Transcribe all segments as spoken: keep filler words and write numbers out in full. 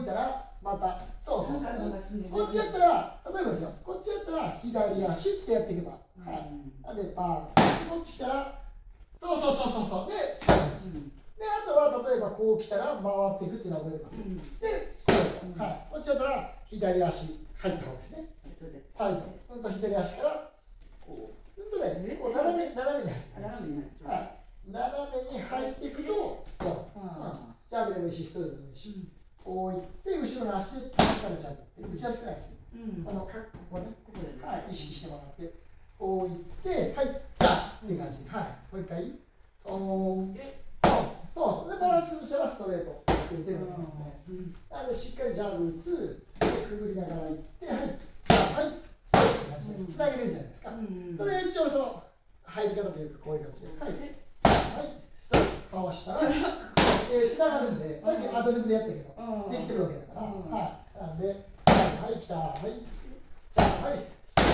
たらまたそうそうそうこっちやったら例えばですよこっちやったら左足ってやっていけばはいなんでパーこっち来たらそうそうそうそうそうでストレッチであとは例えばこう来たら回っていくっていうのを覚えてますでストレートはいこっちやったら左足入った方ですねサイドうんと左足からこううんとねこう斜め斜めに入ってはい斜めに入っていくとジャブでもいいしストレートでもいいしこういって後ろの足で倒されちゃう打ちやすくないですねあのここねはい意識してもらってこういってはいじゃあっていう感じはいもう一回おーそうそうでバランスしたらストレートって打てるのでなんでしっかりジャブ打つでくぐりながらいってはいじゃあはいストレートって感じでつなげれるじゃないですかそれが一応その入り方というかこういう感じではいはいストレートかわしたらえー、つながるんで、さっきアドリブでやったけど、できてるわけだから、はい、なんで、はい、来た、はい、じゃあ、はい、はい、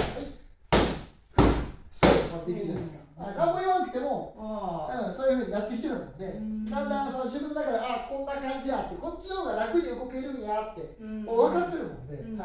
こうできるじゃないですか。何も言わなくても、うん、そういうふうになってきてるもんで、だんだんその自分の中で、あ、こんな感じやって、こっちの方が楽に動けるんやって、もう分かってるもんで、はい、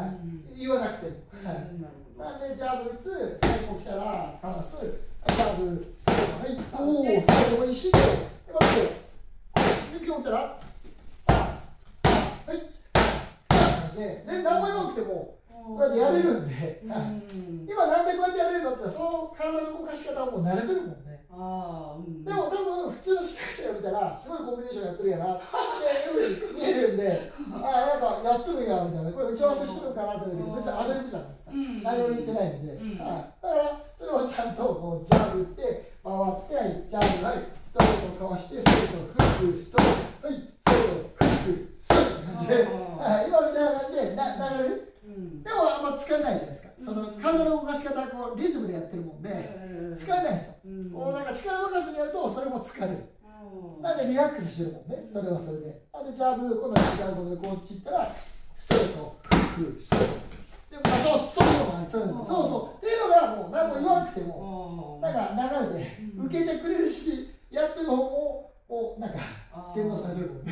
言わなくても。はい、なんで、ジャブ打つ、はい、こう来たら、かわす、はい、ジャブ、ストレート、はい、おー、ストレートもいいし、で、こっち今日ったら、あ、はい、全然何も言わなくても、こうやってやれるんで、今なんでこうやってやれるのって、その体の動かし方はもう慣れてるもんね。でも多分、普通の司会者が見たら、すごいコンビネーションやってるやなっていうふうに見えるんで、あ、なんかやってるんやみたいな、これ打ち合わせしてるのかなって言うけど、別にアドリブじゃないですか。何も言ってないんで、はい、だから、それをちゃんとこうジャブ打って、回って、ジャブ、はい。ストレートをかわして、ストレート、フック、ストレート、はい、ストレート、フック、ストレート感じで、はい、今みたいな感じでな流れる、うん、でもあんま疲れないじゃないですか、その体の動かし方、こうリズムでやってるもんで、疲れないんですよ、うん、こうなんか力任せにやると、それも疲れる、うん、なんでリラックスしてるもんね、それはそれで、なんでジャブ、今度は違うことでこっち行ったら、ストレート、フック、ストレート。でもそうそういうのがそういうのそうそうっていうのがもう何も言わなくてもなんか流れで受けてくれるしやってる方ももうなんか洗脳されてるもんね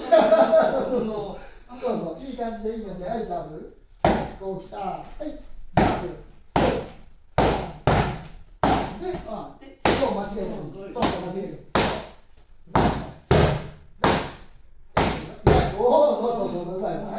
そうそういい感じでいい感じではいジャブこうきたはいジャブそうでそう間違えてるそうそう間違えてるおおそうそうそううまいうまい